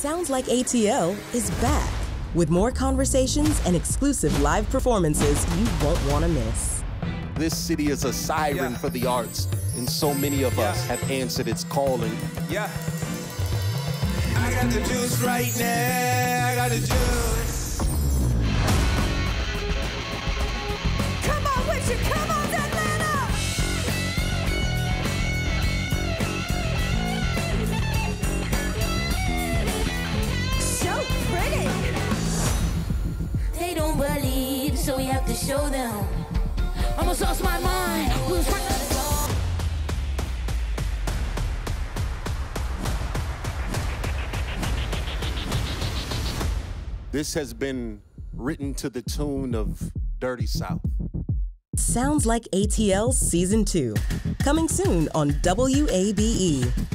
Sounds Like ATL is back with more conversations and exclusive live performances you won't want to miss. This city is a siren for the arts, and so many of us have answered its calling. Yeah. I got the juice right now. I got the juice. Come on with you. Come on, Atlanta. So pretty. They don't believe, so we have to show them. Almost lost my mind. Lose my This has been written to the tune of Dirty South. Sounds Like ATL Season 2, coming soon on WABE.